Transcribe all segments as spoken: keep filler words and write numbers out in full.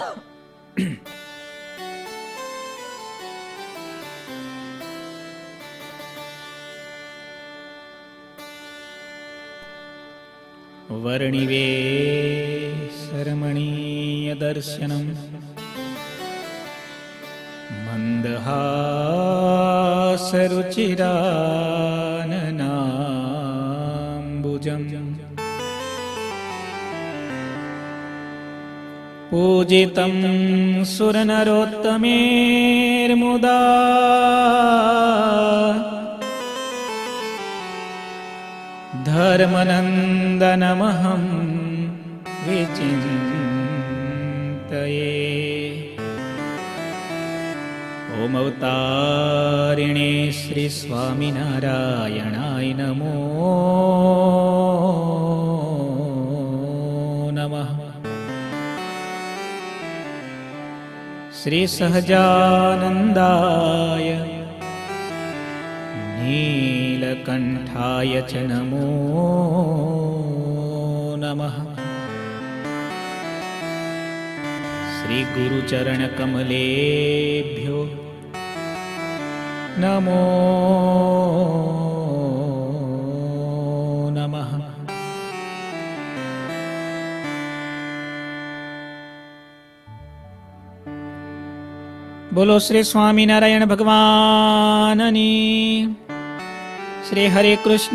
વર્ણિવે શરમણીય દર્શનમ મંદહાસરુચિરાનનાંબુજમ પૂજિતમ સુરનરોત્તમેર્મુદા ધર્મનંદનમહં વિચિંતયે. ઓમ અવતારિણે શ્રી સ્વામિનારાયણાય નમો નમઃ. શ્રી સહજાનંદાય નીલકંઠાય ચ નમો નમઃ. શ્રી ગુરુચરણ કમલેભ્યો નમો નમઃ. બોલો શ્રી સ્વામિનારાયણ ભગવાનની, શ્રી હરે કૃષ્ણ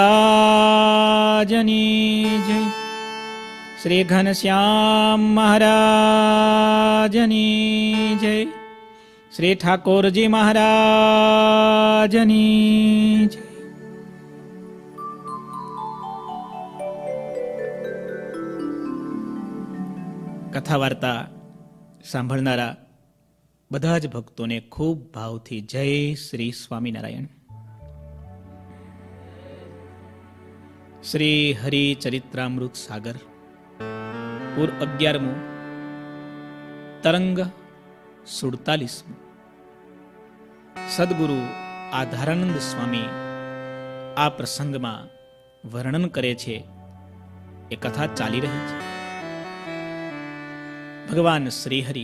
મહારાજની જય, શ્રી ઘનશ્યામ મહારાજની જય, શ્રી ઠાકોરજી મહારાજની જય. કથા વાર્તા સાંભળનારા બધા જ ભક્તોને ખૂબ ભાવથી જય શ્રી સ્વામિનારાયણ. શ્રી હરિ ચરિત્રામૃત સાગર પૂર અગિયારમું, તરંગ સુડતાલીસમું. સદગુરુ આધારાનંદ સ્વામી આ પ્રસંગમાં વર્ણન કરે છે. એ કથા ચાલી રહી છે. ભગવાન શ્રીહરિ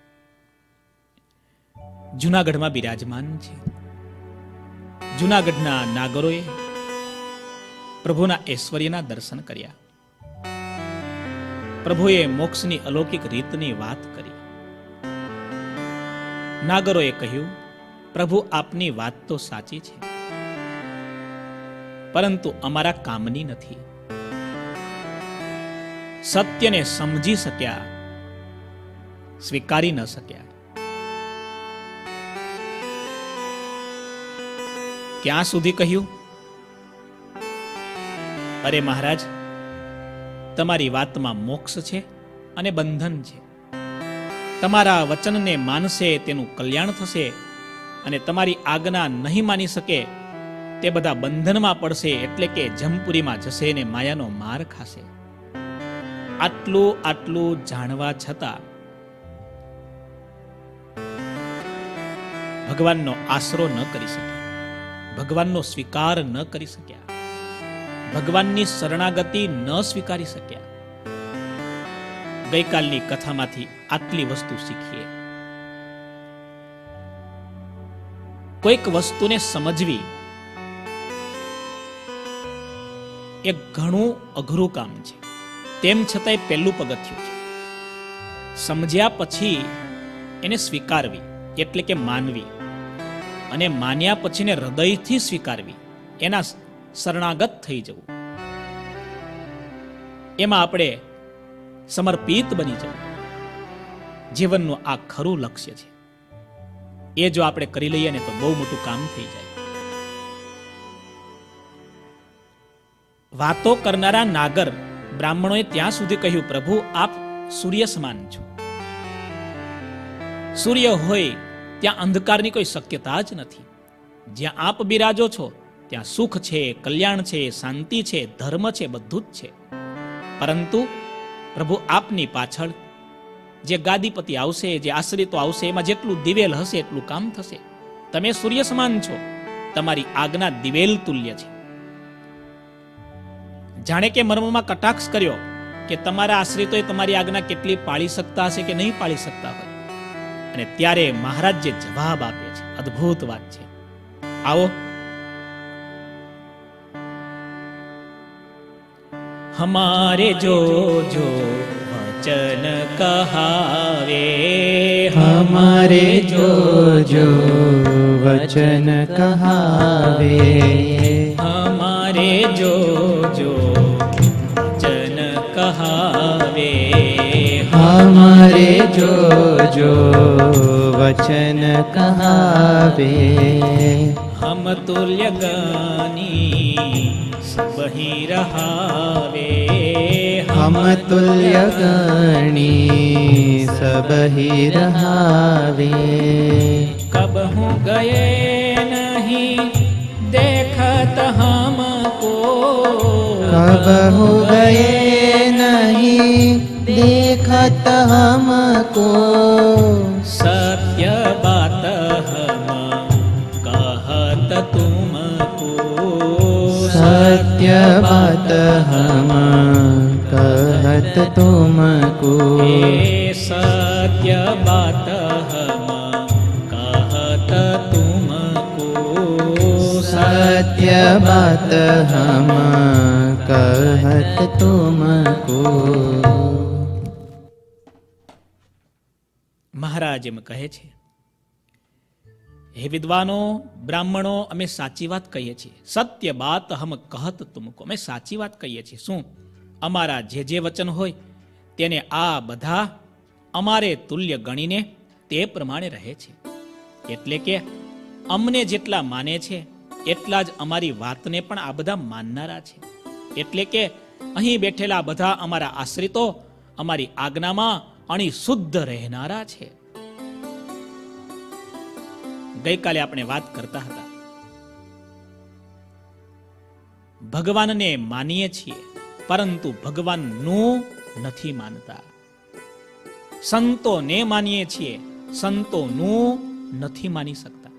જૂનાગઢમાં બિરાજમાન છે. જૂનાગઢના નાગરોએ પ્રભુના ઐશ્વર્યના દર્શન કર્યા. પ્રભુએ મોક્ષની અલૌકિક રીતની વાત કરી. નાગરોએ કહ્યું, પ્રભુ આપની વાત તો સાચી છે, પરંતુ અમારા કામની નથી. સત્યને સમજી શક્યા, સ્વીકારી ન શક્યા. ક્યાં સુધી કહ્યું? અરે મહારાજ, તમારી વાતમાં મોક્ષ છે અને બંધન છે. તમારા વચનને માનશે તેનું કલ્યાણ થશે, અને તમારી આજ્ઞા નહીં માની શકે તે બધા બંધનમાં પડશે, એટલે કે જમપુરીમાં જશે ને માયાનો માર ખાશે. આટલું આટલું જાણવા છતાં ભગવાનનો આશરો ન કરી શક્યા, ભગવાનનો સ્વીકાર ન કરી શક્યા, ભગવાનની શરણાગતિ ન સ્વીકારી શક્યા. ગઈકાલની કથામાંથી આટલી વસ્તુ શીખીએ. કોઈક વસ્તુને સમજવી એ ઘણું અઘરું કામ છે. તેમ છતાંય પહેલું પગથિયું છે. સમજ્યા પછી એને સ્વીકારવી, એટલે કે માનવી, અને માન્યા પછીને હૃદયથી સ્વીકારવી, એના શરણાગત થઈ જવું, એમાં આપણે સમર્પિત બની જવું, જીવનનું આ ખરું લક્ષ્ય છે. એ જો આપણે કરી લઈએ ને તો બહુ મોટું કામ થઈ જાય. વાતો કરનારા નાગર બ્રાહ્મણોએ ત્યાં સુધી કહ્યું, પ્રભુ આપ સૂર્ય સમાન છો. સૂર્ય હોય ત્યાં અંધકારની કોઈ શક્યતા જ નથી. જ્યાં આપ બિરાજો છો ત્યાં સુખ છે, કલ્યાણ છે, શાંતિ છે, ધર્મ છે, બધું જ છે. પરંતુ પ્રભુ આપની પાછળ જે ગાદીપતિ આવશે, જે આશ્રિતો આવશે, એમાં જેટલું દિવેલ હશે એટલું કામ થશે. તમે સૂર્ય સમાન છો, તમારી આજ્ઞા દિવેલ તુલ્ય છે. જાણે કે મર્મમાં કટાક્ષ કર્યો કે તમારા આશ્રિતોએ તમારી આજ્ઞા કેટલી પાળી શકતા હશે કે નહીં પાળી શકતા હોય. અને ત્યારે મહારાજ જે જવાબ આપે છે, અદ્ભુત વાત છે. આવો. हमारे जो जो वचन कहावे, हमारे जो जो वचन कहावे, हमारे जो जो वचन कहावे, हमारे जो जो वचन कहावे, हम तुल्य गानी सबहि रहावे, हम तुल्य गणी सबहि रहावे, कब हूँ गए नहीं देखत हमको, कब हो गए नहीं देखत हमको, सत्य बात हम कहत तुमको, सत्य बात हम कहत तुमको, सत्य बात हम कहत तुमको, सत्य बात हम कहत तुमको. મહારાજ એમ કહે છે, હે વિદ્વાનો, બ્રાહ્મણો, અમે સાચી વાત કહીએ છીએ. સત્ય બાત હમ કહત તુમકો, અમે સાચી વાત કહીએ છીએ. શું? અમારા જે જે વચન હોય તેને આ બધા અમારે તુલ્ય ગણીને તે પ્રમાણે રહે છે. એટલે કે અમને જેટલા માને છે એટલા જ અમારી વાતને પણ આ બધા માનનારા છે. એટલે કે અહીં બેઠેલા બધા અમારા આશ્રિતો અમારી આજ્ઞામાં અણી શુદ્ધ રહેનારા છે. ગઈકાલે આપણે વાત કરતા હતા, ભગવાનને માનીએ છીએ પરંતુ ભગવાનનું નથી માનતા. સંતોને માનીએ છીએ, સંતોનું નથી માની શકતા.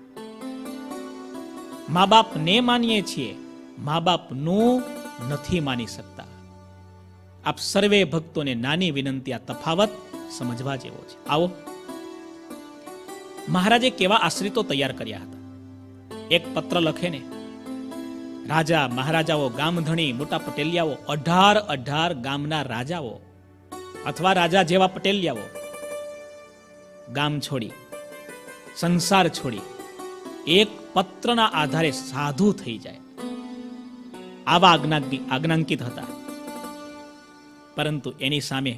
મા બાપને માનીએ છીએ, મા બાપનું નથી માની શકતા. આપ સર્વે ભક્તોને નાની વિનંતી, આ તફાવત સમજવા જેવો છે. આવો. મહારાજે કેવા આશ્રિતો તૈયાર કર્યા હતા. એક પત્ર લખે ને, રાજા મહારાજાઓ, ગામધણી, મોટા પટેલિયાઓ, અઢાર અઢાર ગામના રાજાઓ અથવા રાજા જેવા પટેલિયાઓ ગામ છોડી, સંસાર છોડી એક પત્રના આધારે સાધુ થઈ જાય, આવા આજ્ઞાંકિત હતા. પરંતુ એની સામે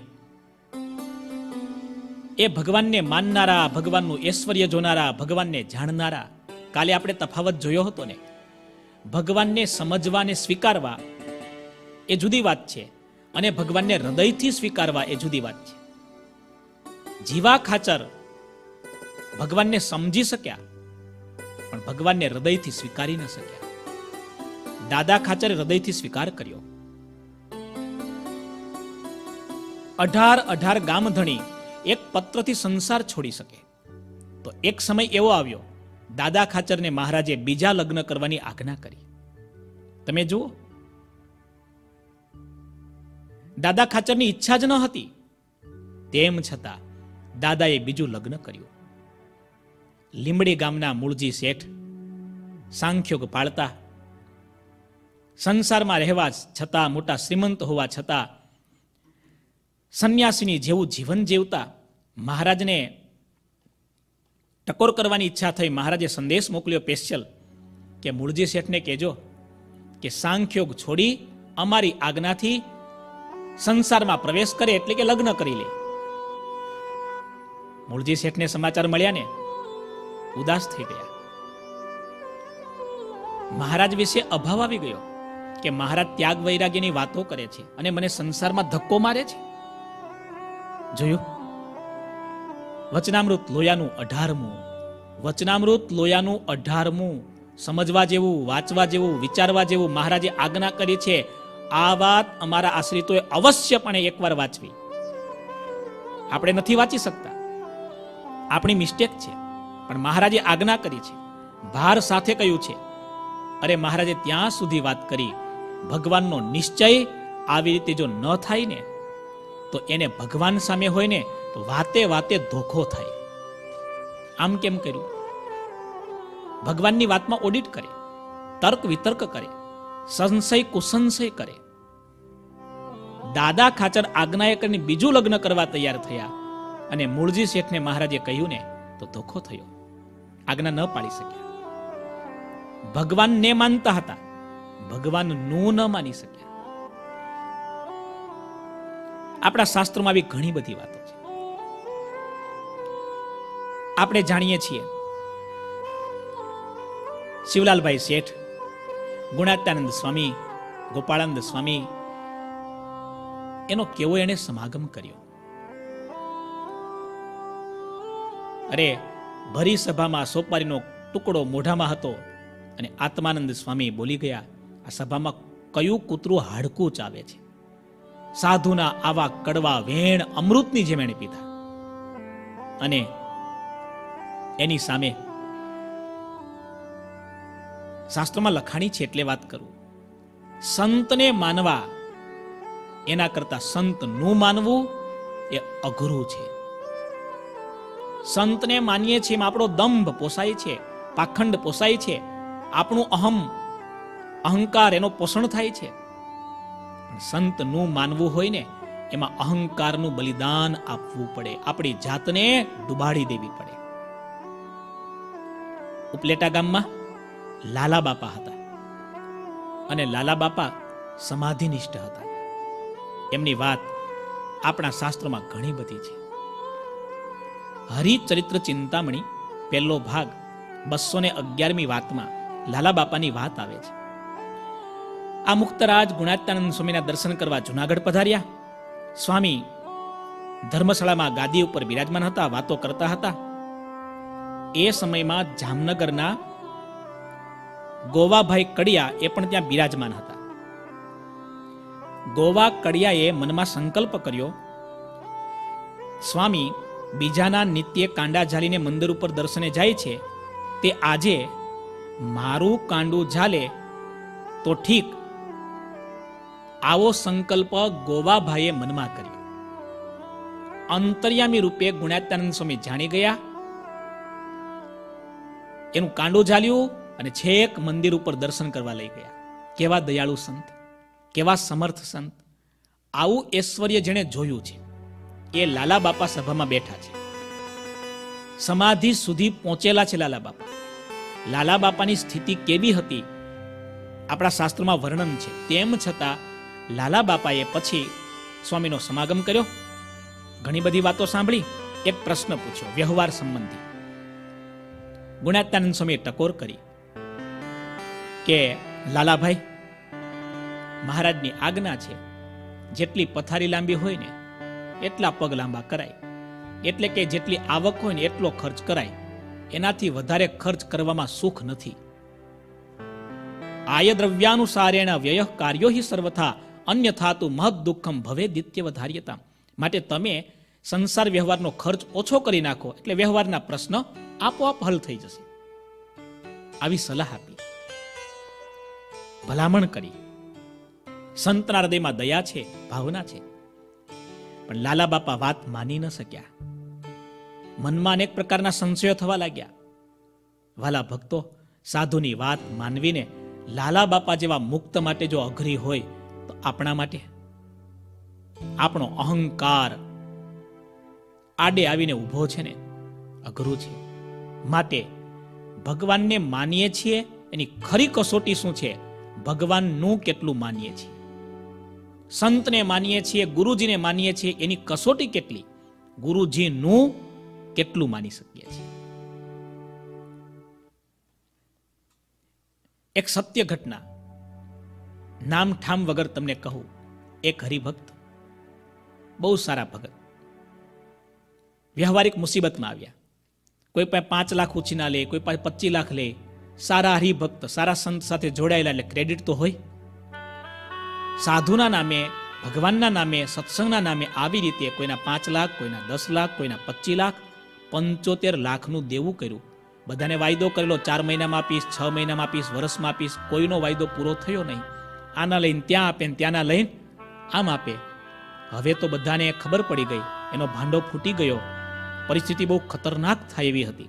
એ ભગવાનને માનનારા, ભગવાનનું ઐશ્વર્ય જોનારા, ભગવાનને જાણનારા, કાલે આપણે તફાવત જોયો હતો ને, ભગવાનને સમજવા ને સ્વીકારવા એ જુદી વાત છે અને ભગવાનને હૃદયથી સ્વીકારવા એ જુદી વાત છે. જીવા ખાચર ભગવાનને સમજી શક્યા પણ ભગવાનને હૃદયથી સ્વીકારી ન શક્યા. દાદા ખાચરે હૃદયથી સ્વીકાર કર્યો. અઢાર અઢાર ગામધણી એક પત્રથી સંસાર છોડી શકે તો એક સમય એવો આવ્યો, દાદા ખાચરને મહારાજે બીજા લગ્ન કરવાની આજ્ઞા કરી. તમે જુઓ, દાદા ખાચરની ઈચ્છા જ ન હતી, તેમ છતાં દાદાએ બીજું લગ્ન કર્યું. લીંબડી ગામના મૂળજી શેઠ સાંખ્યોગ પાળતા, સંસારમાં રહેવા છતાં, મોટા શ્રીમંત હોવા છતાં સંન્યાસીની જેવું જીવન જીવતા, મહારાજને ટકોર કરવાની ઈચ્છા થઈ. મહારાજે સંદેશ મોકલ્યો સ્પેશિયલ કે મૂળજી શેઠને કહેજો કે સાંખ્યોગ છોડી અમારી આજ્ઞાથી સંસારમાં પ્રવેશ કરે, એટલે કે લગ્ન કરી લે. મૂળજી શેઠને સમાચાર મળ્યા ને ઉદાસ થઈ ગયા. મહારાજ વિશે અભાવ આવી ગયો કે મહારાજ ત્યાગ વૈરાગ્યની વાતો કરે છે અને મને સંસારમાં ધક્કો મારે છે. જોયું? વચનામૃત લોયાનું અઢારમું વચનામૃત લોયાનું અઢારમું સમજવા જેવું, વાંચવા જેવું, વિચારવા જેવું મહારાજે આજ્ઞા કરી છે. આ વાત અમારા આશ્રિતોએ અવશ્યપણે એકવાર વાંચવી. આપણે નથી વાંચી શકતા, આપણી મિસ્ટેક છે, પણ મહારાજે આજ્ઞા કરી છે, ભાર સાથે કહ્યું છે. અરે મહારાજે ત્યાં સુધી વાત કરી, ભગવાનનો નિશ્ચય આવી રીતે જો ન થાય ને તો એને ભગવાન સામે હોય ને તો વાતે વાતે ધોખો થાય. આમ કેમ કર્યું? ભગવાનની વાતમાં ઓડિટ કરે, તર્ક વિતર્ક કરે, સંશય કુસંશય કરે. દાદા ખાચર આજ્ઞાએ કરીને બીજું લગ્ન કરવા તૈયાર થયા અને મૂળજી શેઠને મહારાજે કહ્યું ને તો ધોખો થયો. આજ્ઞા ન પાડી શક્યા. ભગવાનને માનતા હતા, ભગવાન નું ન માની શક્યા. આપણા શાસ્ત્રોમાં આવી ઘણી બધી વાતો છે. આપણે જાણીએ છીએ શિવલાલભાઈ શેઠ, ગુણાત્યાનંદ સ્વામી, ગોપાળાનંદ સ્વામી, એનો કેવો એને સમાગમ કર્યો. અરે ભરી સભામાં સોપારીનો ટુકડો મોઢામાં હતો અને આત્માનંદ સ્વામી બોલી ગયા, આ સભામાં કયું કૂતરું હાડકું ચાવે છે? સાધુના આવા કડવા વેણ અમૃતની જેમ એણે પીધા. અને એની સામે શાસ્ત્રમાં લખાણી છે એટલે વાત કરું, સંતને માનવા એના કરતા સંત નું માનવું એ અઘરું છે. સંતને માનીએ છીએ એમાં આપણો દંભ પોસાય છે, પાખંડ પોસાય છે, આપણું અહમ અહંકાર એનો પોષણ થાય છે. સંત નું માનવું હોય ને એમાં અહંકારનું બલિદાન આપવું પડે, આપણી જાતને ડુબાડી દેવી પડે. ઉપલેટા ગામમાં લાલા બાપા હતા અને લાલા બાપા સમાધિનિષ્ઠ હતા. એમની વાત આપણા શાસ્ત્રોમાં ઘણી બધી છે. હરિચરિત્ર ચિંતામણી પહેલો ભાગ બસો ને અગિયારમી વાતમાં લાલા બાપાની વાત આવે છે. આ મુક્તરાજ ગુણાત્યાનંદ સ્વામીના દર્શન કરવા જુનાગઢ પધાર્યા. સ્વામી ધર્મશાળામાં ગાદી ઉપર બિરાજમાન હતા, વાતો કરતા હતા. એ સમયમાં જામનગરના ગોવાભાઈ કડિયા એ પણ ત્યાં બિરાજમાન હતા. ગોવા કડિયાએ મનમાં સંકલ્પ કર્યો, સ્વામી બીજાના નિત્ય કાંડા ઝાલીને મંદિર ઉપર દર્શને જાય છે, તે આજે મારું કાંડું ઝાલે તો ઠીક. આવો સંકલ્પ ગોવાભાઈએ મનમાં કર્યો. અંતર્યામી રૂપે ગુણાત્યાનંદ સ્વામી જાણી ગયા, એનું કાંડું ઝાલ્યું અને છેક મંદિર ઉપર દર્શન કરવા લઈ ગયા. કેવા દયાળુ સંત, કેવા સમર્થ સંત! આવું ઐશ્વર્ય જેણે જોયું છે એ લાલા બાપા સભામાં બેઠા છે. સમાધિ સુધી પહોંચેલા છે લાલા બાપા. લાલા બાપાની સ્થિતિ કેવી હતી આપણા શાસ્ત્રોમાં વર્ણન છે. તેમ છતાં લાલા બાપાએ પછી સ્વામીનો સમાગમ કર્યો, ઘણી બધી વાતો સાંભળી, એક પ્રશ્ન પૂછ્યો વ્યવહાર સંબંધી. ગુણાત્યાનંદ સ્વામીએ ટકોર કરી કે લાલાભાઈ, મહારાજની આજ્ઞા છે જેટલી પથારી લાંબી હોય ને એટલા પગ લાંબા કરાય, એટલે કે જેટલી આવક હોય ને એટલો ખર્ચ કરાય, એનાથી વધારે ખર્ચ કરવામાં સુખ નથી. આય દ્રવ્યાનુસારેણ વ્યય કાર્યો હિ સર્વથા અન્યથા તુ મહદ દુઃખમ ભવે દિત્યવધાર્યતા. માટે તમે સંસાર વ્યવહારનો ખર્ચ ઓછો કરી નાખો એટલે વ્યવહારના પ્રશ્ન આપોઆપ હલ થઈ જશે. આવી સલાહ આપી, ભલામણ કરી. સંતના હૃદયમાં દયા છે, ભાવના છે. પણ લાલા બાપા વાત માની ન શક્યા. મનમાં અનેક પ્રકારના સંશયો થવા લાગ્યા. વાલા ભક્તો, સાધુની વાત માનવીને લાલા બાપા જેવા મુક્ત માટે જો અઘરી હોય તો આપણા માટે? આપણો અહંકાર આડે આવીને ઊભો છે ને, અઘરું છે. માટે ભગવાનને માનીએ છીએ એની ખરી કસોટી શું છે? ભગવાનનું કેટલું માનીએ છીએ, સંતને માનીએ છીએ, ગુરુજીને માનીએ છીએ, એની કસોટી કેટલી? ગુરુજીનું કેટલું માની શકીએ છીએ? એક સત્ય ઘટના, નામ ઠામ વગર તમને કહું. એક હરિભક્ત, બહુ સારા ભગત, વ્યવહારિક મુસીબતમાં આવ્યા. કોઈ પાસે પાંચ લાખ ઉછીના લે, કોઈ પાસે પચીસ લાખ લે. સારા હરિભક્ત, સારા સંત સાથે જોડાયેલા એટલે ક્રેડિટ તો હોય. સાધુના નામે, ભગવાનના નામે, સત્સંગના નામે આવી રીતે કોઈના પાંચ લાખ, કોઈના દસ લાખ, કોઈના પચીસ લાખ, પંચોતેર લાખનું દેવું કર્યું. બધાને વાયદો કરેલો, ચાર મહિનામાં આપીશ, છ મહિનામાં આપીશ, વર્ષમાં આપીશ. કોઈનો વાયદો પૂરો થયો નહીં. આના લઈને ત્યાં આપે, ત્યાંના લઈને આમ આપે. હવે તો બધાને ખબર પડી ગઈ, એનો ભાંડો ફૂટી ગયો, પરિસ્થિતિ બહુ ખતરનાક થાય એવી હતી.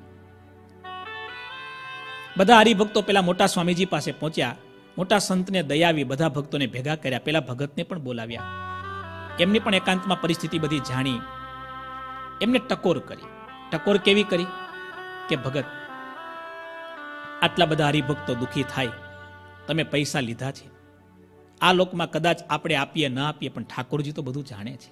બધા હરિભક્તો પેલા મોટા સ્વામીજી પાસે પહોંચ્યા. મોટા સંતને દયા આવી, બધા ભક્તોને ભેગા કર્યા, પેલા ભગતને પણ બોલાવ્યા. એમની પણ એકાંતમાં પરિસ્થિતિ બધી જાણી. એમને ટકોર કરી. ટકોર કેવી કરી કે ભગત, આટલા બધા હરિભક્તો દુઃખી થાય, તમે પૈસા લીધા છે, આ લોકમાં કદાચ આપણે આપીએ ન આપીએ, પણ ઠાકોરજી તો બધું જાણે છે.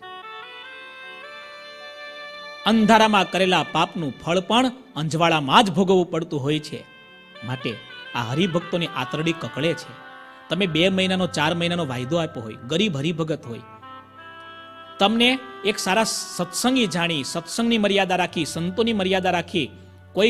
અંધારામાં કરેલા પાપનું ફળ પણ અંજવાળામાં જ ભોગવવું પડતું હોય છે. માટે આ હરિભક્તોની આતરડી કકળે છે. તમે બે મહિનાનો ચાર મહિનાનો વાયદો આપ્યો હોય, ગરીબ હરિભગત હોય, તમને એક સારા સત્સંગી જાણી, સત્સંગની મર્યાદા રાખી, સંતોની મર્યાદા રાખી, કોઈ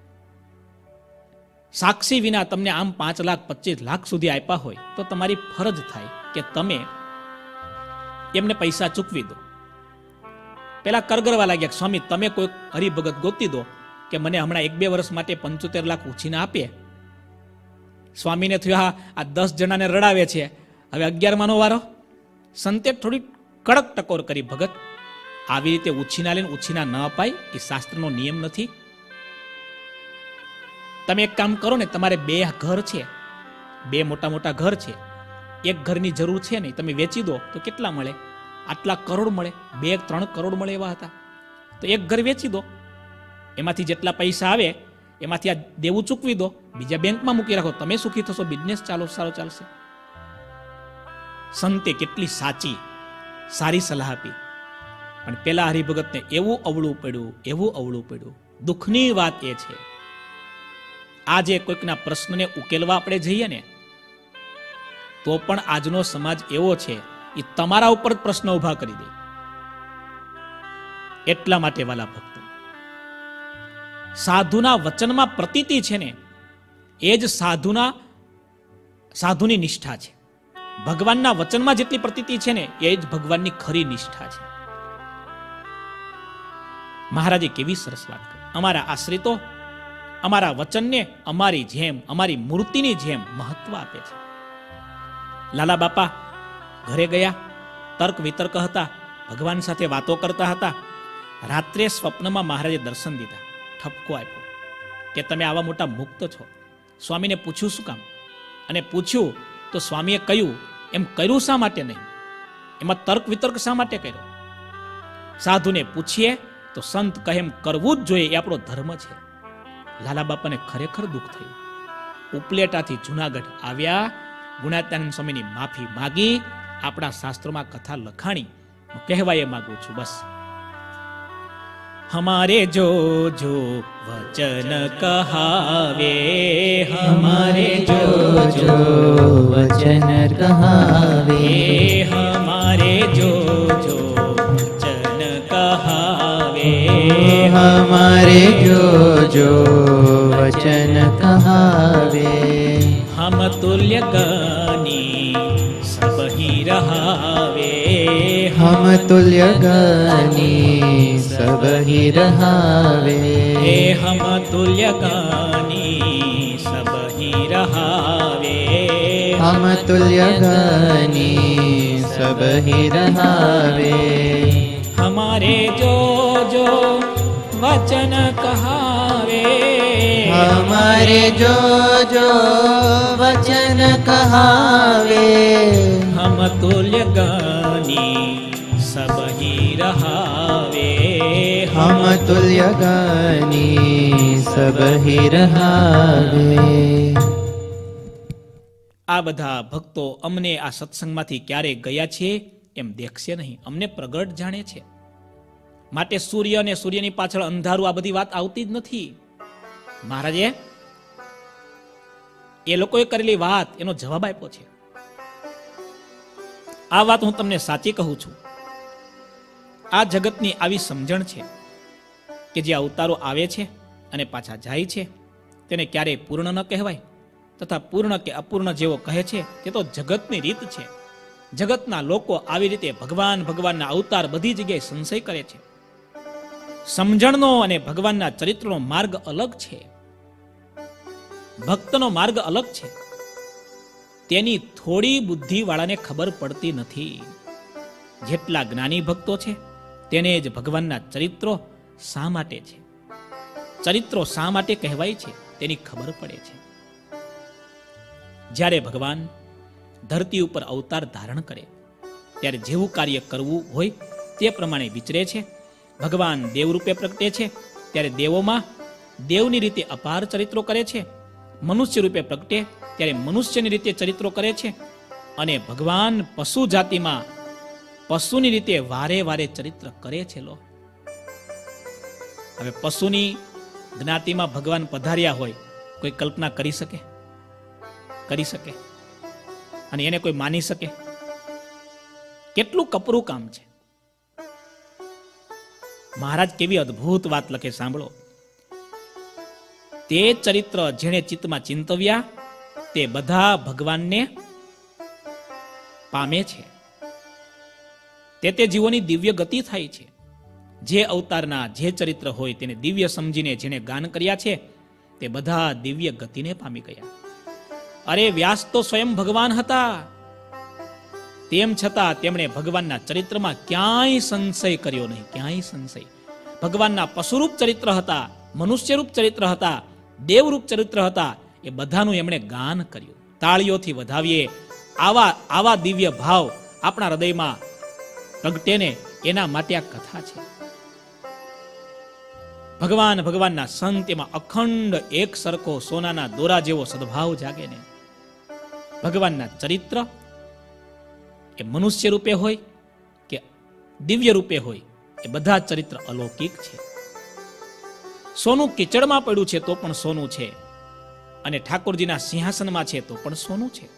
સાક્ષી વિના તમને આમ પાંચ લાખ પચીસ લાખ સુધી આપ્યા હોય, તો તમારી ફરજ થાય કે તમે એમને પૈસા ચૂકવી દો. પેલા કરગરવા લાગ્યા, સ્વામી તમે કોઈ હરિભગત ગોતી દો કે મને હમણાં એક બે વર્ષ માટે પંચોતેર લાખ ઉછીને આપે. સ્વામીને થયું હા આ દસ જણાને રડાવે છે, હવે અગિયારમાંનો વારો. સંતે થોડી કડક ટકોર કરી, ભગત આવી રીતે ઉછીના લઈને ઉછીના ન અપાય, એ શાસ્ત્રનો નિયમ નથી. તમે એક કામ કરો ને, તમારે બે ઘર છે, બે મોટા મોટા ઘર છે, એક ઘરની જરૂર છે નહીં, તમે વેચી દો તો કેટલા મળે? આટલા કરોડ મળે, બે ત્રણ કરોડ મળે એવા હતા. તો એક ઘર વેચી દો, એમાંથી જેટલા પૈસા આવે એમાંથી આ દેવું ચૂકવી દો, બીજા બેંકમાં મૂકી રાખો, તમે સુખી થશો, બિઝનેસ ચાલો સારો ચાલશે. સંતે કેટલી સાચી સારી સલાહ આપી, પણ પેલા હરિભગતને એવું અવળું પડ્યું, એવું અવળું પડ્યું. દુઃખની વાત એ છે, આજે કોઈકના પ્રશ્નને ઉકેલવા આપણે જઈએ ને, તો પણ આજનો સમાજ એવો છે, એ તમારા ઉપર જ પ્રશ્ન ઉભા કરી દે. એટલા માટે વાલા ભક્તો, સાધુના વચનમાં પ્રતીતિ છે ને, એ જ સાધુના સાધુની નિષ્ઠા છે. ભગવાનના વચનમાં જેટલી પ્રતીતિ છે ને, એ જ ભગવાનની ખરી નિષ્ઠા છે. મહારાજે કેવી સરસ વાત કરી. અમારા આશ્રિતો અમારા વચનને અમારી જેમ, અમારી મૂર્તિની જેમ મહત્વ આપે છે. લાલા બાપા ઘરે ગયા, તર્ક વિતર્ક હતા, ભગવાન સાથે વાતો કરતા હતા. રાત્રે સ્વપ્નમાં મહારાજે દર્શન દીધા, ઠપકો આપ્યો કે તમે આવા મોટા મુક્ત છો. સ્વામીને પૂછ્યું શું કામ? અને પૂછ્યું તો સ્વામીએ કહ્યું એમ કર્યું શા માટે નહીં, એમાં તર્ક વિતર્ક શા માટે કર્યો? સાધુને પૂછીએ તો સંત કહે એમ કરવું જ જોઈએ, એ આપણો ધર્મ છે. લાલા બાપાને ખરેખર દુઃખ થયું. ઉપલેટાથી જુનાગઢ આવ્યા, ગુણાત્યાનંદ સ્વામીની માફી માગી, આપણા શાસ્ત્રોમાં કથા લખાણી. હું કહેવાય એ માંગુ છું બસ. हमारे जो जो वचन कहावे, हमारे जो जो वचन कहावे, हमारे जो जो वचन कहावे, हमारे जो जो वचन कहावे, हम तुल्य गानी सब ही रहावे, हम तुल्य गानी सब ही रहावे, हम तुल्य गानी सब ही रहावे, हम तुल्य गानी सब ही रहावे, हमारे जो जो वचन कहावे, हमारे जो जो वचन कहावे, हम तुल्य गानी सब ही रहावे, हम तुल्य गानी सब ही रहावे. આ બધા ભક્તો અમને આ સત્સંગમાંથી ક્યારે ગયા છે એમ દેખશે નહીં, અમને પ્રગટ જાણે છે. માટે સૂર્ય અને સૂર્યની પાછળ અંધારું, આ બધી વાત આવતી જ નથી. મહારાજે એ લોકોએ કરેલી વાત એનો જવાબ આપ્યો છે. આ વાત હું તમને સાચી કહું છું. આ જગતની આવી સમજણ છે કે જે અવતારો આવે છે અને પાછા જાય છે તેને ક્યારેય પૂર્ણ ન કહેવાય, તથા પૂર્ણ કે અપૂર્ણ જેવો કહે છે તે તો જગતની રીત છે. જગતના લોકો આવી રીતે ભગવાન ભગવાનના અવતાર બધી જગ્યાએ સંશય કરે છે. સમજણનો અને ભગવાનના ચરિત્રનો માર્ગ અલગ છે, ભક્તનો માર્ગ અલગ છે. તેની થોડી બુદ્ધિ વાળાને ખબર પડતી નથી. જેટલા જ્ઞાની ભક્તો છે તેને જ ભગવાનના ચરિત્રો શા માટે છે, ચરિત્રો શા માટે કહેવાય છે તેની ખબર પડે છે. જ્યારે ભગવાન ધરતી ઉપર અવતાર ધારણ કરે ત્યારે જેવું કાર્ય કરવું હોય તે પ્રમાણે વિચરે છે. ભગવાન દેવ રૂપે પ્રગટે છે ત્યારે દેવોમાં દેવની રીતે અપાર ચરિત્રો કરે છે. મનુષ્ય રૂપે પ્રગટે ત્યારે મનુષ્યની રીતે ચરિત્રો કરે છે. અને ભગવાન પશુ જાતિમાં પશુની રીતે વારે વારે ચરિત્ર કરે છે. લો હવે પશુની જ્ઞાતિમાં ભગવાન પધાર્યા હોય કોઈ કલ્પના કરી શકે? કરી શકે? અને એને કોઈ માની શકે? કેટલું કપરું કામ છે. મહારાજ કેવી અદ્ભુત વાત લખે, સાંભળો. તે ચરિત્ર જેણે ચિત્તમાં ચિંતવ્યા તે બધા ભગવાનને પામે છે. તે તે જીવોની દિવ્ય ગતિ થાય છે. જે અવતારના જે ચરિત્ર હોય તેને દિવ્ય સમજીને જેને ગાન કર્યા છે તે બધા દિવ્ય ગતિને પામી ગયા. અરે વ્યાસ તો સ્વયં ભગવાન હતા, તેમ છતાં તેમણે ભગવાનના ચરિત્રમાં ક્યાંય સંશય કર્યો નહીં, ક્યાંય સંશય. ભગવાનના પશુરૂપ ચરિત્ર હતા, મનુષ્યરૂપ ચરિત્ર હતા, દેવરૂપ ચરિત્ર હતા, એ બધાનું એમણે ગાન કર્યું. તાળીઓથી વધાવીએ આવા આવા દિવ્ય ભાવ આપણા હૃદયમાં પ્રગટે ને એના માટે આ કથા છે. ભગવાન ભગવાનના સંત એમાં અખંડ એક સરખો સોનાના દોરા જેવો સદભાવ જાગે ને. ભગવાનના ચરિત્ર એ મનુષ્ય રૂપે હોય કે દિવ્ય રૂપે હોય એ બધા ચરિત્ર અલૌકિક છે. સોનું કીચડમાં પડ્યું છે તો પણ સોનું છે, અને ઠાકોરજીના સિંહાસનમાં છે તો પણ સોનું છે.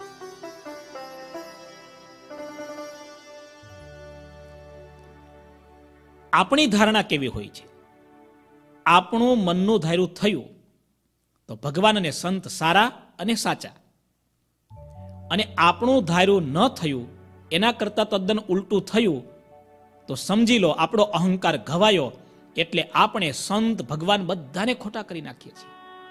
આપણી ધારણા કેવી હોય છે? આપણું મનનું ધાર્યું થયું તો ભગવાન અને સંત સારા અને સાચા, અને આપણું ધાર્યું ન થયું એના કરતા તદ્દન ઉલટું થયું તો સમજી લો આપણો અહંકાર ઘવાયો, એટલે આપણે સંત ભગવાન બધાને ખોટા કરી નાખીએ છીએ.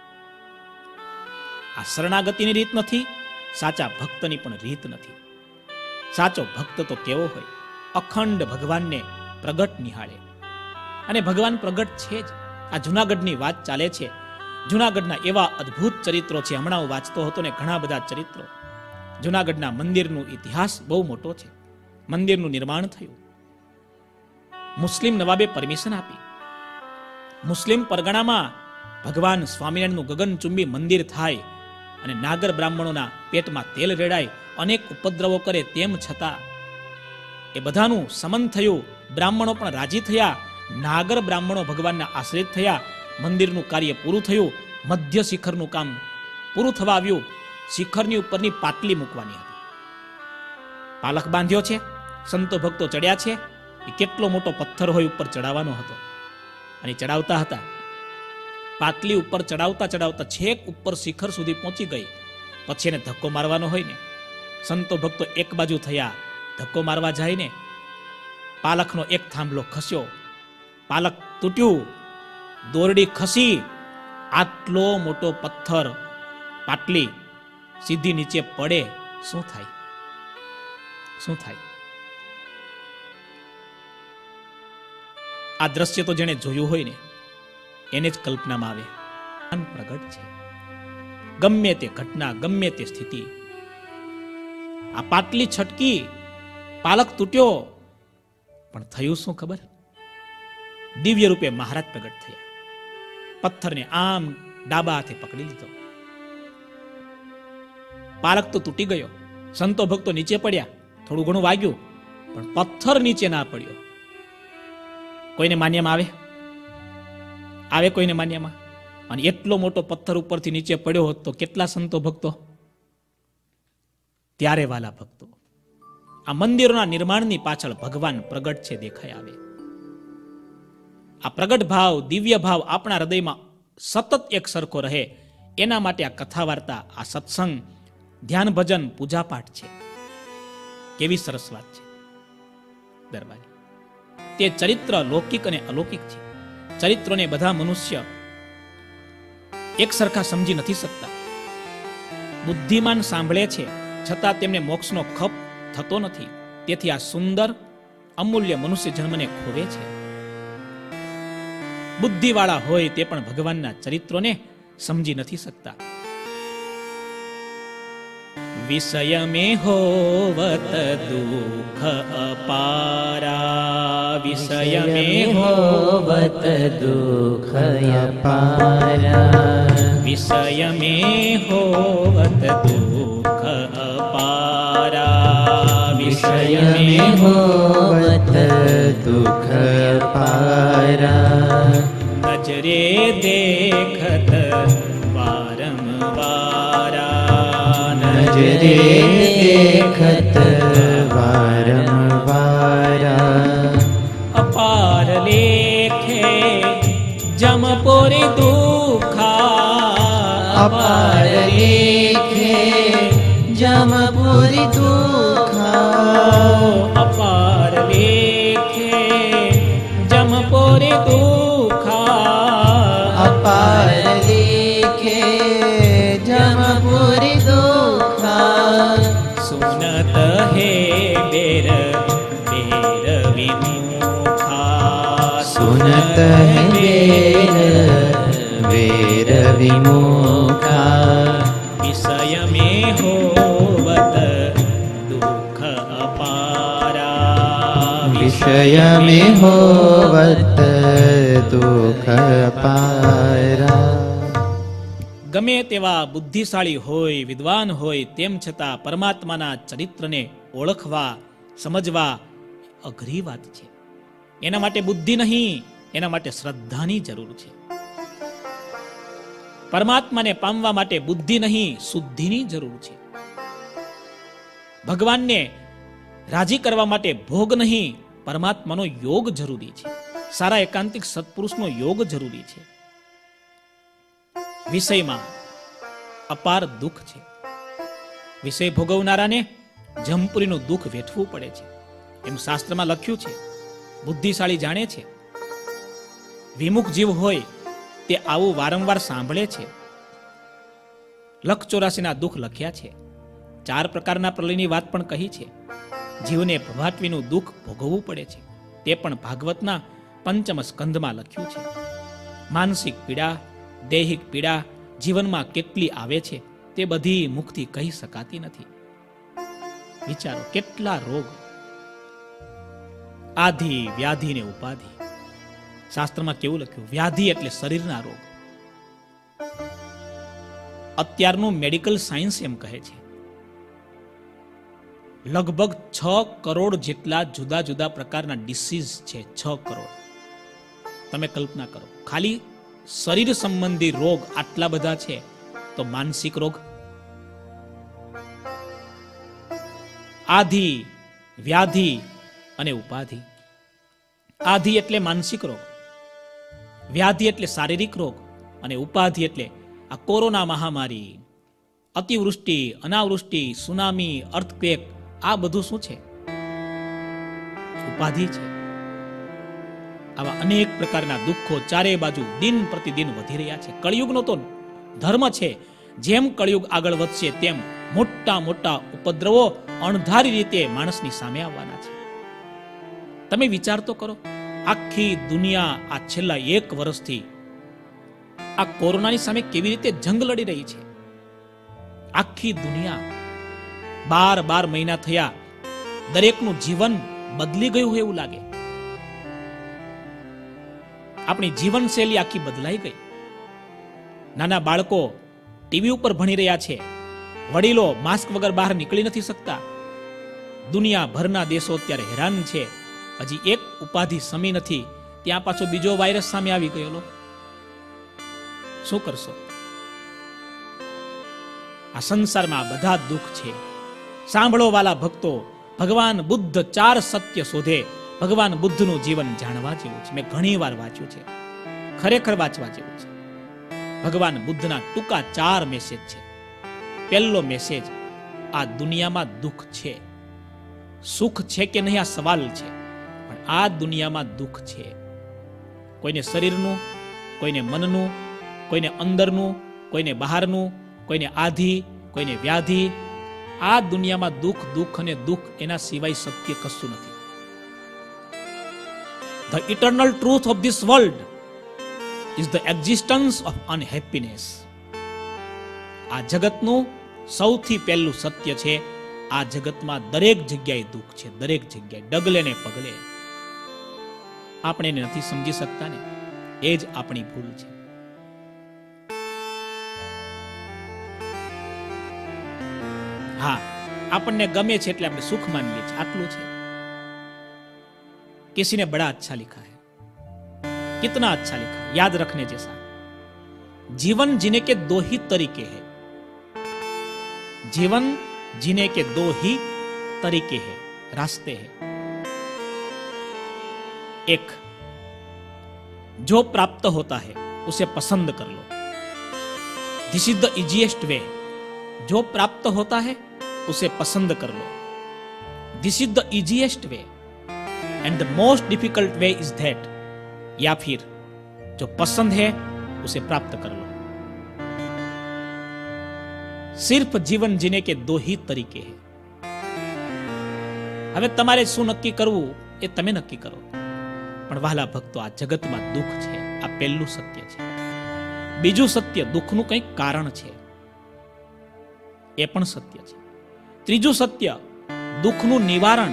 આ શરણાગતિની રીત નથી, સાચા ભક્તની પણ રીત નથી. સાચો ભક્ત તો કેવો હોય? અખંડ ભગવાનને પ્રગટ નિહાળે, અને ભગવાન પ્રગટ છે જ. આ જુનાગઢની વાત ચાલે છે. જુનાગઢના એવા અદ્ભુત ચરિત્રો છે. હમણાં હું વાંચતો હતો ને ઘણા બધા ચરિત્રો. જુનાગઢના મંદિરનો ઇતિહાસ બહુ મોટો છે. મંદિરનું નિર્માણ થયું, મુસ્લિમ નવાબે પરમિશન આપી. મુસ્લિમ પરગણામાં ભગવાન સ્વામિનારાયણનું ગગનચુંબી મંદિર થાય અને નાગર બ્રાહ્મણોના પેટમાં તેલ રેડાય, અનેક ઉપદ્રવો કરે, તેમ છતાં એ બધાનું સમન થયું. બ્રાહ્મણો પણ રાજી થયા, નાગર બ્રાહ્મણો ભગવાનના આશ્રિત થયા. મંદિરનું કાર્ય પૂરું થયું. મધ્ય શિખરનું કામ પૂરું થવા આવ્યું. શિખરની ઉપરની પાટલી મૂકવાની હતી. પાલખ બાંધ્યો છે, સંતો ભક્તો ચડ્યા છે. એ કેટલો મોટો પથ્થર હોય ઉપર ચડાવવાનો હતો, અને ચડાવતા હતા. પાટલી ઉપર ચડાવતા ચડાવતા છેક ઉપર શિખર સુધી પહોંચી ગઈ. પછી એને ધક્કો મારવાનો હોય ને. સંતો ભક્તો એક બાજુ થયા, ધક્કો મારવા જાય ને પાલખનો એક થાંભલો ખસ્યો, પાલખ તૂટ્યું, દોરડી ખસી, આટલો મોટો પથ્થર પાટલી સીધી નીચે પડે. શું થાય? શું થાય? આ દ્રશ્ય તો જેને જોયું હોય ને એને જ કલ્પનામાં આવે. પ્રગટ છે. ગમે તે ઘટના, ગમે તે સ્થિતિ, આ પાટલી છટકી, પાલખ તૂટ્યો, પણ થયું શું ખબર? દિવ્ય રૂપે મહારાજ પ્રગટ થયા. પથ્થરને આમ ડાબા હાથે પકડી લીધો. પાલખ તો તૂટી ગયો, સંતો ભક્તો નીચે પડ્યા, થોડું ઘણું વાગ્યું, પણ પથ્થર નીચે ના પડ્યો. કોઈને માન્યામાં આવે? આવે કોઈને માન્યામાં? અને એટલો મોટો પથ્થર ઉપરથી નીચે પડ્યો હોત તો કેટલા સંતો ભક્તો? ત્યારે વાલા ભક્તો, આ મંદિરોના નિર્માણની પાછળ ભગવાન પ્રગટ છે દેખાય આવે. આ પ્રગટ ભાવ, દિવ્ય ભાવ આપણા હૃદયમાં સતત એક સરખો રહે એના માટે આ કથા વાર્તા, આ સત્સંગ, ધ્યાન, ભજન, પૂજાપાઠ છે. કેવી સરસ વાત છે દરબારી. તે ચરિત્ર લૌકિક અને અલૌકિક છે. ચરિત્રોને બધા મનુષ્ય એક સરખા સમજી નથી શકતા. બુદ્ધિમાન સાંભળે છે છતાં તેમને મોક્ષનો ખપ થતો નથી. તેથી આ સુંદર અમૂલ્ય મનુષ્ય જન્મને ખોવે છે. બુદ્ધિવાળા હોય તે પણ ભગવાનના ચરિત્રોને સમજી નથી શકતા. વિષય મેં હોવત દુઃખ અપારા, વિષય મેં હોવત દુઃખ અપારા, વિષય મેં હોવત દુઃખ અપારા, વિષય મેં હોવત દુઃખ અપારા, નજરે દેખત વારંવારા, નજરે દેખત વારંવારા, અપાર લેખે જમપોરી દુઃખા, અપાર લેખે જમપુરી દુઃખા, અપાર લેખે જમપોરી દુઃખા, અપાર લેખે જમપુરી દુઃખા, સુનત હે બેર બેર વિમુખા, સુનત વેર વેર વિમુખા, વિષય મેં હોવત દુઃખ અપારા, વિષય મેં હોવત દુઃખ અપારા. ગમે તેવા બુદ્ધિશાળી હોય, વિદ્વાન હોય, તેમ છતાં પરમાત્માના ચરિત્રને ઓળખવા, સમજવા અઘરી વાત છે. એના માટે બુદ્ધિ નહીં, એના માટે શ્રદ્ધાની જરૂર છે. પરમાત્માને પામવા માટે બુદ્ધિ નહીં, શુદ્ધિની જરૂર છે. ભગવાનને રાજી કરવા માટે ભોગ નહીં, પરમાત્માનો યોગ જરૂરી છે. સારા એકાંતિક સત્પુરુષનો યોગ જરૂરી છે. વિષયમાં અપાર દુઃખ છે. વિષય ભોગવનારાને જમપુરીનું દુઃખ વેઠવું પડે છે, એમ શાસ્ત્રમાં લખ્યું છે. બુદ્ધિશાળી જાણે છે. વિમુખ જીવ હોય તે આવું વારંવાર સાંભળે છે. લખ ચોરાસીના દુઃખ લખ્યા છે. ચાર પ્રકારના પ્રલયની વાત પણ કહી છે. જીવને ભવાટવીનું દુઃખ ભોગવવું પડે છે, તે પણ ભાગવતના પંચમ સ્કંધમાં લખ્યું છે. માનસિક પીડા, દૈહિક પીડા જીવનમાં કેટલી આવે છે તે બધી મુખથી કહી શકાતી નથી. વિચારો, કેટલા રોગ, આધિ, વ્યાધિ ને ઉપાધિ. શાસ્ત્રમાં કેવું લખ્યું? વ્યાધિ એટલે શરીરના રોગ. અત્યારનું મેડિકલ સાયન્સ એમ કહે છે લગભગ છ કરોડ જેટલા જુદા જુદા પ્રકારના ડિસીઝ છે. છ કરોડ. તમે કલ્પના કરો, ખાલી શરીર સંબંધી રોગ આટલા બધા છે, તો માનસિક રોગ, આધિ, વ્યાધિ અને ઉપાધિ. આધિ એટલે માનસિક રોગ, વ્યાધિ એટલે શારીરિક રોગ, અને ઉપાધિ એટલે આ કોરોના મહામારી, અતિવૃષ્ટિ, અનાવૃષ્ટિ, સુનામી, અર્થક્વેક, આ બધું શું છે? ઉપાધિ છે. આવા અનેક પ્રકારના દુઃખો ચારે બાજુ દિન પ્રતિદિન વધી રહ્યા છે. કળિયુગનો તો ધર્મ છે, જેમ કળિયુગ આગળ વધશે તેમ મોટા મોટા ઉપદ્રવો અણધારી રીતે માણસની સામે આવવાના છે. તમે વિચાર તો કરો, આખી દુનિયા આ છેલ્લા એક વર્ષથી આ કોરોનાની સામે કેવી રીતે જંગ લડી રહી છે. આખી દુનિયા, બાર બાર મહિના થયા, દરેકનું જીવન બદલી ગયું હોય એવું લાગે. આપણી જીવનશૈલી આખી બદલાઈ ગઈ. નાના બાળકો ટીવી ઉપર ભણી રહ્યા છે, વડીલો માસ્ક વગર બહાર નીકળી નથી શકતા. દુનિયાભરના દેશો અત્યારે હેરાન છે. હજી એક ઉપાધિ સમી નથી, ત્યાં પાછો બીજો વાયરસ સામે આવી ગયેલો. શું કરશો? આ સંસારમાં બધા દુઃખ છે. સાંભળો વાલા ભક્તો, ભગવાન બુદ્ધ ચાર સત્ય શોધે. ભગવાન બુદ્ધનું જીવન જાણવા જેવું છે. મેં ઘણી વાર વાંચ્યું છે, ખરેખર વાંચવા જેવું છે. ભગવાન બુદ્ધના ટૂંકા ચાર મેસેજ છે. પહેલો મેસેજ, આ દુનિયામાં દુઃખ છે. સુખ છે કે નહીં આ સવાલ છે, પણ આ દુનિયામાં દુઃખ છે. કોઈને શરીરનું, કોઈને મનનું, કોઈને અંદરનું, કોઈને બહારનું, કોઈને આધિ, કોઈને વ્યાધિ, આ દુનિયામાં દુઃખ દુઃખ અને દુઃખ એના સિવાય સત્ય કશું નથી. The eternal truth of this world is the existence of unhappiness. આ જગતનું સૌથી પહેલું સત્ય છે, આ જગતમાં દરેક જગ્યાએ દુઃખ છે, દરેક જગ્યાએ ડગલે ને પગલે. આપણે એને નથી સમજી શકતા ને, એ જ આપણી ભૂલ છે. હા, આપણને ગમે છે એટલે આપણે સુખ માનીએ છીએ, આટલું છે. किसी ने बड़ा अच्छा लिखा है, कितना अच्छा लिखा है, याद रखने जैसा. जीवन जीने के दो ही तरीके हैं. जीवन जीने के दो ही तरीके हैं, रास्ते हैं. एक, जो प्राप्त होता है उसे पसंद कर लो. This is the easiest way. जो प्राप्त होता है उसे पसंद कर लो. This is the easiest way and the most difficult way is that. या फिर जो पसंद है उसे प्राप्त कर लो. सिर्फ जीवन जीने के दो ही तरीके हैं. હવે તમારે શું નક્કી કરવું એ તમે નક્કી કરો. પણ વહાલા ભક્તો, આ જગતમાં દુઃખ છે, આ પહેલું સત્ય છે. બીજું સત્ય, દુઃખનું કંઈક કારણ છે, એ પણ સત્ય છે. ત્રીજું સત્ય, દુઃખનું નિવારણ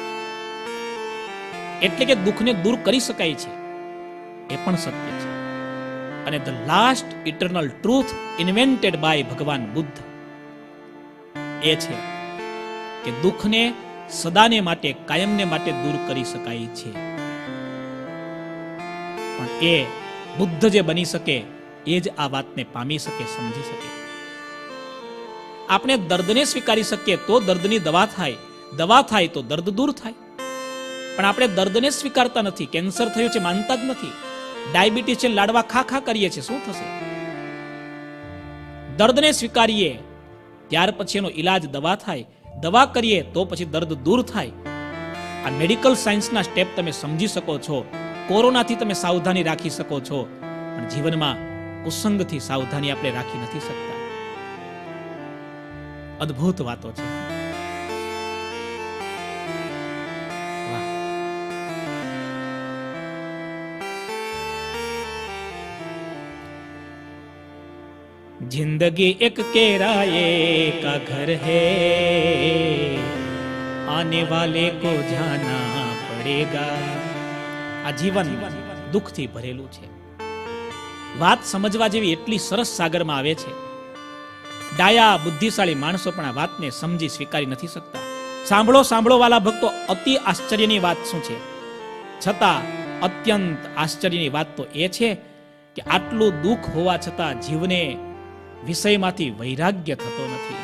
એટલે કે દુઃખને દૂર કરી શકાય છે, એ પણ સત્ય છે. અને the last eternal truth invented by Bhagwan Buddha એ છે કે દુઃખને સદાને માટે, કાયમને માટે દૂર કરી શકાય છે. પણ એ બુદ્ધ જે બની શકે એ જ આ વાતને પામી શકે, સમજી શકે. આપણે દર્દને સ્વીકારી શકીએ તો દર્દની દવા થાય, દવા થાય તો દર્દ દૂર થાય. પણ આપણે દર્દને સ્વીકારતા નથી. કેન્સર થયું છે માનતા જ નથી. ડાયાબિટીસ છે, લાડવા ખા ખા કરીએ છીએ, શું થશે? દર્દને સ્વીકારીએ ત્યાર પછી એનો ઈલાજ દવા થાય, દવા કરીએ તો પછી દર્દ દૂર થાય. આ મેડિકલ સાયન્સના સ્ટેપ તમે સમજી શકો છો. કોરોનાથી તમે સાવધાની રાખી શકો છો, પણ જીવનમાં કુસંગથી સાવધાની આપણે રાખી નથી શકતા. અદ્ભુત વાતો છે. जिंदगी एक केराए का घर है, आने वाले को जाना पड़ेगा. આ જીવન દુઃખથી ભરેલું છે. વાત સમજવા જેવી એટલી સરસ સાગરમાં આવે છે. ડાયા બુદ્ધિશાળી માણસો પણ આ વાતને સમજી સ્વીકારી નથી શકતા. સાંભળો સાંભળો વાલા ભક્તો, અતિ આશ્ચર્યની વાત શું છે? છતાં અત્યંત આશ્ચર્યની વાત તો એ છે કે આટલું દુઃખ હોવા છતાં જીવને વિષયમાંથી વૈરાગ્ય થતો નથી.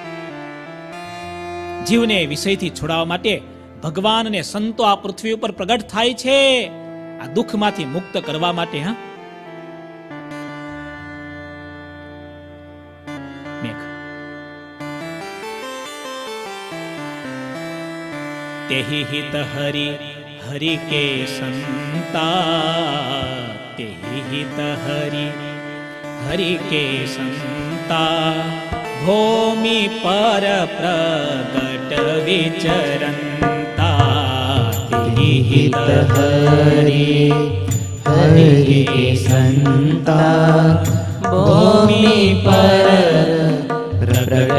જીવને વિષયથી છોડાવવા માટે ભગવાન અને સંતો આ પૃથ્વી ઉપર પ્રગટ થાય છે, આ દુઃખમાંથી મુક્ત કરવા માટે. હા, મેઘ તેહી હિત હરિ હરિ કે સંતા, તેહી હિત હરિ हरि के संता, भूमि पर प्रगट विचरंता. हित हरि हरि के संता, भूमि पर प्रगट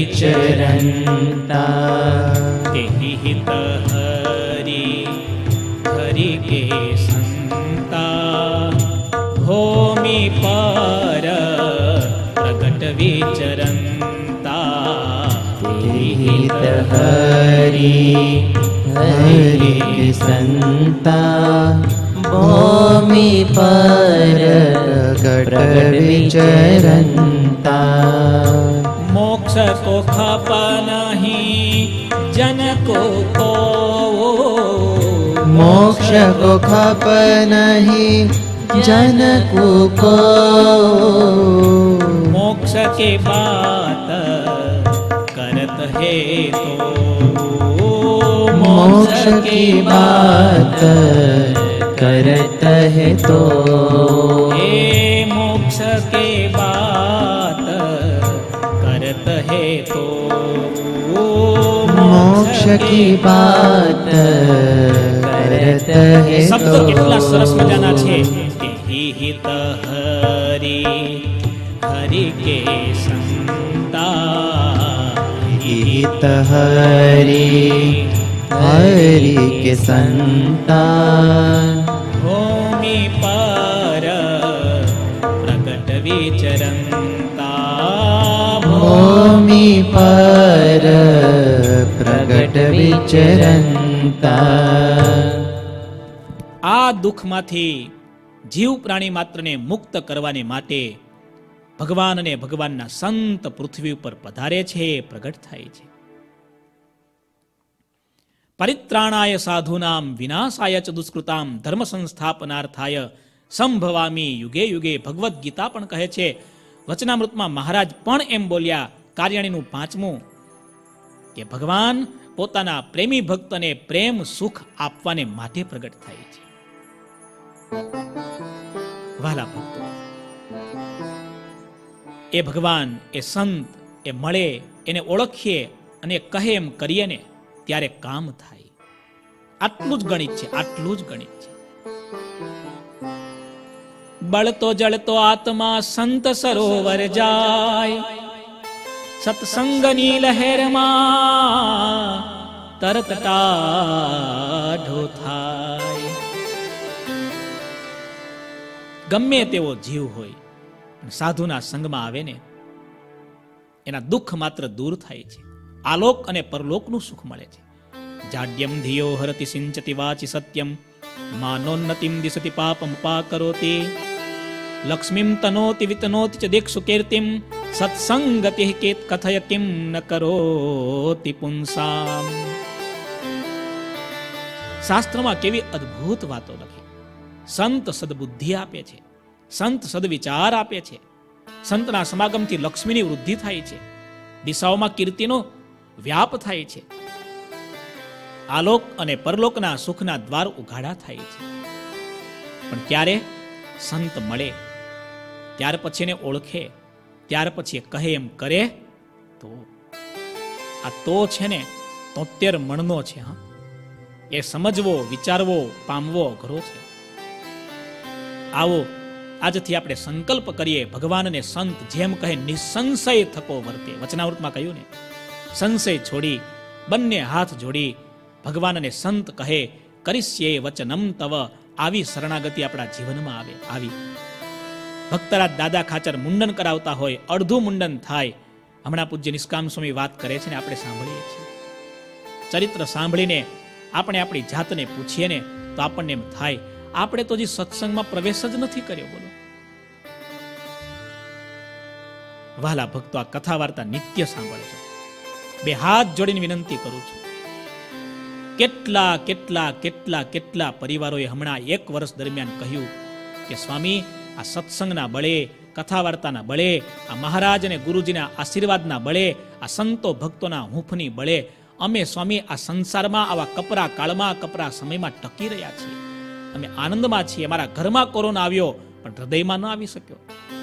विचरंता. हित हरि हरि के संता, भूमि पर प्रगट विचरंता. हित हरि हरि के संता, भूमि पर प्रगट विचरंता. मोक्ष को खप नहीं जन को को, मोक्ष को खप नहीं जन को को. मोक्ष के बात करत है तो, मोक्ष की बात करत है तो. हे मोक्ष के बात करत है तो, मोक्ष की बात करत है શબ્દ तो કેટલા સરસ મજાના છે કે હિત હરિ હરિ કે સંતા, हित हरि हरि के संतान, ભૂમિ પર પ્રગટ વિચરંતા, भूमि पर प्रगट विचरंता। આ દુઃખમાંથી જીવ પ્રાણી માત્રને મુક્ત કરવાને માટે ભગવાન અને ભગવાનના સંત પૃથ્વી ઉપર પધારે છે, પ્રગટ થાય છે. પરિત્રાણાય સાધુનામ વિનાશાય ચ દુષ્કૃતામ ધર્મ સંસ્થાપનાર્થાય સંભવામી યુગે યુગે. ભગવદ્ ગીતા પણ કહે છે, વચનામૃતમાં મહારાજ પણ એમ બોલ્યા, કાર્યાણીનું પાંચમું, કે ભગવાન પોતાના પ્રેમી ભક્તને પ્રેમ સુખ આપવાને માટે પ્રગટ થાય છે. વાલા ભક્તો, એ ભગવાન, એ સંત, એ મળે, એને ઓળખીએ અને કહે એમ કરીએ ને ત્યારે કામ થાય. આટલું જ ગણિત છે, આટલું જ ગણિત છે. બળતો જળતો આત્મા સંત સરોવર જાય, સત્સંગની લહેરમાં તરત ટાઢો થાય. ગમે તેવો જીવ હોય પણ સાધુના સંગમાં આવે ને એના દુઃખ માત્ર દૂર થાય છે, આલોક અને પરલોકનું સુખ મળે છે. જાડ્યમ ધિયો હરતિ સિંચતિ વાચી સત્યમ માનોન્નતિમ દિશતિ પાપમ પાકરોતિ લક્ષ્મીમ તનોતિ વિતનોતિ ચ દીક્ષુ કીર્તિમ સત્સંગતિ કેત કથય કિમ ન કરોતિ પુંસામ. શાસ્ત્રમાં કેવી અદ્ભુત વાતો લખી. સંત સદબુદ્ધિ આપે છે, સંત સદવિચાર આપે છે. સંતના સમાગમથી લક્ષ્મીની વૃદ્ધિ થાય છે, દિશાઓમાં કીર્તિનો વ્યાપ થાય છે, આલોક અને પરલોકના સુખના દ્વાર ઉઘાડા થાય છે. પણ ક્યારે સંત મળે, ત્યાર પછી એને ઓળખે, ત્યાર પછી કહે એમ કરે તો આ તો છે ને તોતેર મણનો છે. હા, એ સમજવો, વિચારવો, પામવો અઘરો છે. આવો આજથી આપણે સંકલ્પ કરીએ, ભગવાન અને સંત જેમ કહે નિસંશય થકો વર્તે. વચનાવૃતમાં કહ્યું ને, સંશય છોડી બંને હાથ જોડી ભગવાન અને સંત કહે કરીશ્યે વચનમ તવ. આવી શરણાગતિ આપણા જીવનમાં આવે. આવી ભક્તરાજ દાદા ખાચર મુંડન કરાવતા હોય, અડધું મુંડન થાય. હમણાં પૂજ્ય નિષ્કામ સ્વામી વાત કરે છે ને આપણે સાંભળીએ છીએ. ચરિત્ર સાંભળીને આપણે આપણી જાતને પૂછીએ ને તો આપણને એમ થાય આપણે તો જે સત્સંગમાં પ્રવેશ જ નથી કર્યો. બોલો વાલા ભક્તો, આ કથા વાર્તા નિત્ય સાંભળે છે. બે હાથ જોડીને વિનંતી કરું છું, કેટલા કેટલા કેટલા કેટલા પરિવારોએ હમણાં એક વર્ષ દરમિયાન કહ્યું કે સ્વામી, આ સત્સંગના બળે, કથા વાર્તાના બળે, આ મહારાજ અને ગુરુજીના આશીર્વાદના બળે, આ સંતો ભક્તોના હૂંફની બળે અમે સ્વામી આ સંસારમાં આવા કપરા કાળમાં, કપરા સમયમાં ટકી રહ્યા છીએ. અમે આનંદમાં છીએ. અમારા ઘરમાં કોરોના આવ્યો પણ હૃદયમાં ન આવી શક્યો.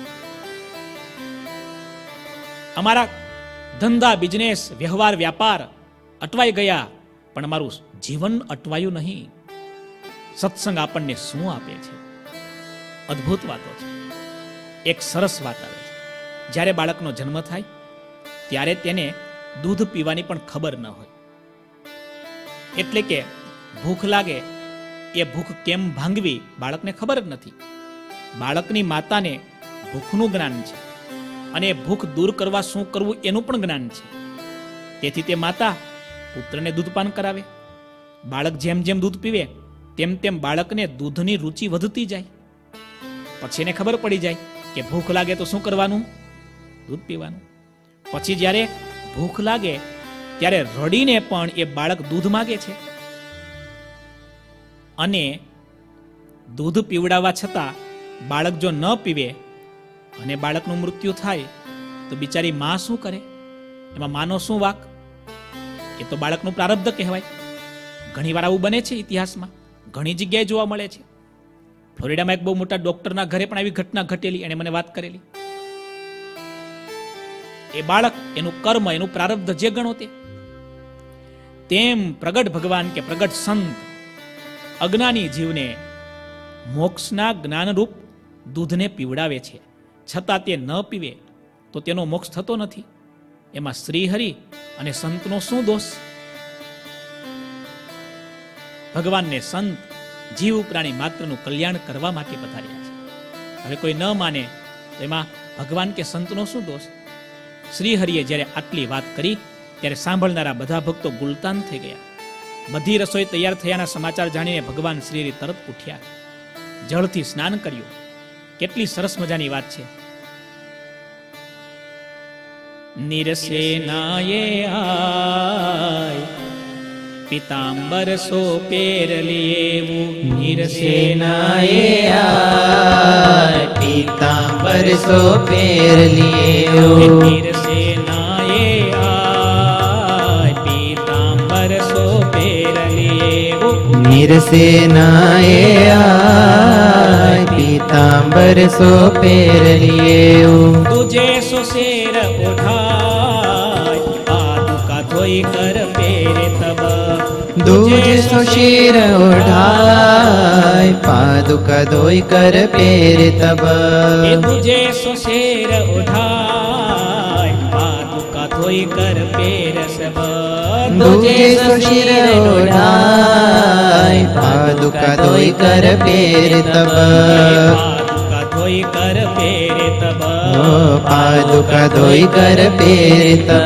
અમારા ધંધા, બિઝનેસ, વ્યવહાર, વ્યાપાર અટવાઈ ગયા પણ અમારું જીવન અટવાયું નહીં. સત્સંગ આપણને શું આપે છે? અદ્ભુત વાતો છે. એક સરસ વાત આવે છે. જ્યારે બાળકનો જન્મ થાય ત્યારે તેને દૂધ પીવાની પણ ખબર ન હોય. એટલે કે ભૂખ લાગે, એ ભૂખ કેમ ભાંગવી બાળકને ખબર જ નથી. બાળકની માતાને ભૂખનું જ્ઞાન છે અને ભૂખ દૂર કરવા શું કરવું એનું પણ જ્ઞાન છે. તેથી તે માતા પુત્રને દૂધપાન કરાવે. બાળક જેમ જેમ દૂધ પીવે તેમ તેમ બાળકને દૂધની રુચિ વધતી જાય. પછી એને ખબર પડી જાય કે ભૂખ લાગે તો શું કરવાનું? દૂધ પીવાનું. પછી જ્યારે ભૂખ લાગે ત્યારે રડીને પણ એ બાળક દૂધ માગે છે. અને દૂધ પીવડાવવા છતાં બાળક જો ન પીવે અને બાળકનું મૃત્યુ થાય તો બિચારી માં શું કરે? એમાં માનો શું વાક? એ તો બાળકનું પ્રારબ્ધ કહેવાય. ઘણી વાર આવું બને છે ઇતિહાસમાં, ઘણી જગ્યાએ જોવા મળે છે. ફ્લોરિડામાં એક બહુ મોટા ડોક્ટરના ઘરે પણ આવી ઘટના ઘટેલી, એણે મને વાત કરેલી. એ બાળક, એનું કર્મ, એનું પ્રારબ્ધ જે ગણો તે તેમ પ્રગટ ભગવાન કે પ્રગટ સંત અજ્ઞાની જીવને મોક્ષના જ્ઞાનરૂપ દૂધને પીવડાવે છે, છતાં તે ન પીવે તો તેનો મોક્ષ થતો નથી. એમાં શ્રીહરિ અને સંતનો શું દોષ? ભગવાનને સંત જીવ પ્રાણી માત્રનું કલ્યાણ કરવા માટે પધાર્યા છે. હવે કોઈ ન માને તો એમાં ભગવાન કે સંતનો શું દોષ? શ્રીહરિએ જ્યારે આટલી વાત કરી ત્યારે સાંભળનારા બધા ભક્તો ગુલતાન થઈ ગયા. બધી રસોઈ તૈયાર થયાના સમાચાર જાણીને ભગવાન શ્રીહરિ તરત ઉઠ્યા, જળથી સ્નાન કર્યું. કેટલી સરસ મજાની વાત છે. નિરસેનાયે આય પીતાંબર સો પેર લીએવું. નિરસેનાએ આય પીતાંબર સો પેર લીએવું. નિરસેનાયે આય પીતાંબર સો પેર લીએવું. નિરસેનાએ આય પીતાંબર સો પેર લીએવું. તુજે સો શેર ઉઠાય પાદુકા ધોઈ કર પેરે તબ. દૂજ સો શિર ઓઢાય પાદુકા ધોઈ કર પેર તબ. એ તુજે સો શેર ઉઠાય પાદુકા ધોઈ કર પેર સબ. દૂજ સો શિર ઓઢાય પાદુકા ધોઈ કર પેર તબ. પાદુકા ધોઈ કર પેરે તબ. ઓ પાદુકા ધોઈ કર પેર તબ.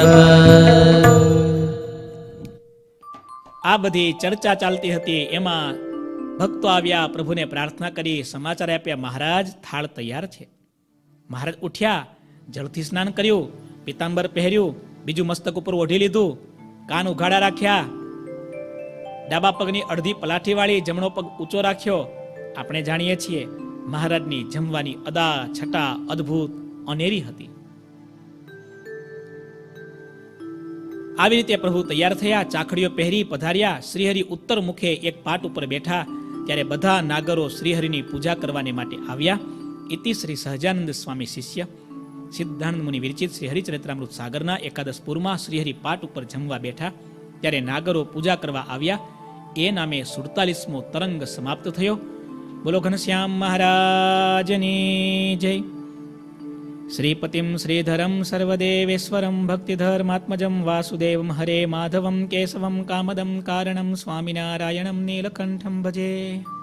આ બધી ચર્ચા ચાલતી હતી. એમાં ભક્તો આવ્યા, પ્રભુને પ્રાર્થના કરી, સમાચાર આપ્યા, મહારાજ થાળ તૈયાર છે. મહારાજ ઉઠ્યા, જળથી સ્નાન કર્યું, પીતાંબર પહેર્યું, બીજું મસ્તક ઉપર ઓઢી લીધું, કાન ઉઘાડા રાખ્યા, ડાબા પગની અડધી પલાઠી વાળી, જમણો પગ ઊંચો રાખ્યો. આપણે જાણીએ છીએ મહારાજની જમવાની અદા છટા અદ્ભુત અનેરી હતી. આવી રીતે પ્રભુ તૈયાર થયા, ચાખડીઓ પહેરી પધાર્યા. શ્રીહરિ ઉત્તર મુખે એક પાટ ઉપર બેઠા. ત્યારે બધા નાગરો શ્રીહરિની પૂજા કરવાને માટે આવ્યા. ઇતિ શ્રી સહજાનંદ સ્વામી શિષ્ય સિદ્ધાનંદ મુનિ વિરચિત શ્રી હરિચરિત્રામૃત સાગરના એકાદશ પૂરમાં શ્રીહરિ પાટ ઉપર જમવા બેઠા. ત્યારે નાગરો પૂજા કરવા આવ્યા. એ નામે સુડતાલીસમો તરંગ સમાપ્ત થયો. બોલો ઘનશ્યામ મહારાજની જય. શ્રીપતિમ શ્રીધરમ સર્વદેવેશ્વરમ ભક્તિધર્માત્મજમ વાસુદેવમ હરે માધવમ કેશવમ કામદમ કારણમ સ્વામિનારાયણમ નીલકંઠમ ભજે.